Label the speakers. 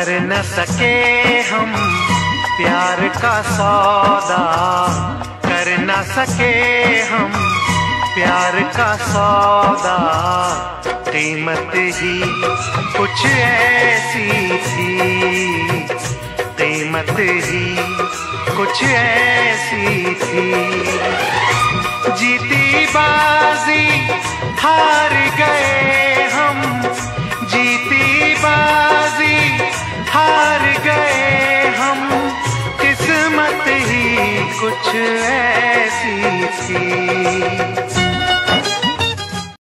Speaker 1: कर न सके हम प्यार का सौदा, कर न सके हम प्यार का सौदा। कीमत ही कुछ ऐसी थी, कीमत ही कुछ ऐसी थी। जीती बाजी हार